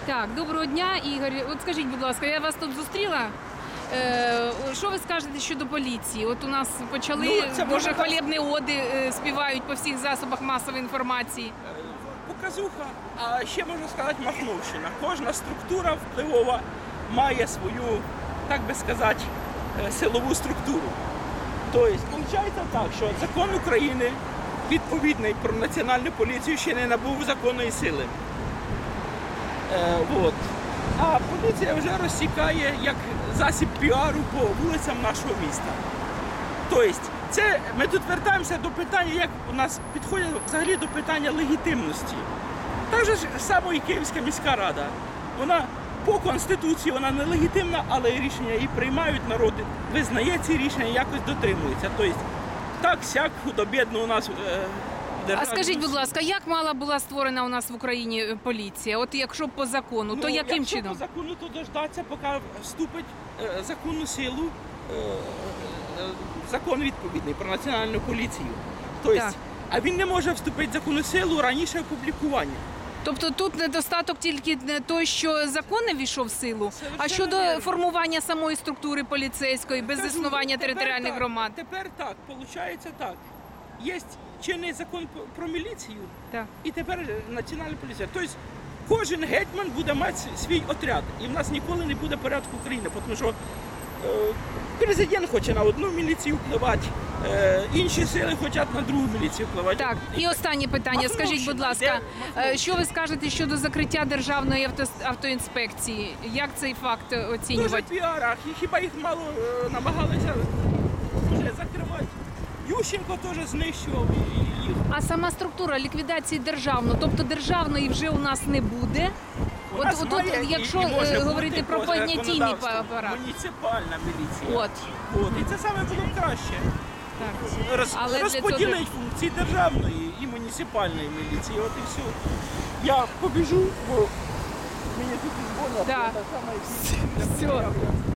Так, доброго дня, Ігор. От скажіть, будь ласка, я вас тут зустріла. Що ви скажете щодо поліції? От у нас почали дуже хвалебні оди співають по всіх засобах масової інформації. Показуха, а ще можна сказати махновщина. Кожна структура впливова має свою, так би сказати, силову структуру. Тобто, виходить так, що закон України відповідний про національну поліцію ще не набув законної сили. А поліція вже розсікає як засіб піару по вулицям нашого міста. Тобто, ми тут вертаємося до питання, як у нас підходять взагалі до питання легітимності. Так же ж само і Київська міська рада. Вона по Конституції вона нелегітимна, але рішення її приймають, народ визнає ці рішення, якось дотримується. Тобто, так-сяк худо-бідно у нас А скажіть, будь ласка, як мала була створена у нас в Україні поліція? От якщо по закону, то яким чином? Якщо по закону, то дождатися, поки вступить законну силу, закон відповідний про національну поліцію. Тобто, а він не може вступити в законну силу раніше опублікування. Тобто тут недостаток тільки не той, що закон не ввійшов в силу, а щодо формування самої структури поліцейської, без існування територіальних громад. Тепер так, виходить так. Є чинний закон про міліцію, і тепер національна поліція. Тобто кожен гетьман буде мати свій отряд, і в нас ніколи не буде порядку України, тому що президент хоче на одну міліцію впливати, інші сили хочуть на другу міліцію впливати. Так, і останнє питання. Скажіть, будь ласка, що ви скажете щодо закриття Державної автоінспекції? Як цей факт оцінювати? Дуже піар, хіба їх мало намагалися вже закривати. Ющенко теж знищував їх. А сама структура ліквідації державної, тобто державної вже у нас не буде? От якщо говорити про понятійний апарат. Муніципальна міліція. І це саме було б краще. Розподілити функції державної і муніципальної міліції. От і все. Я побіжу, бо мені тут дзвонять. Все.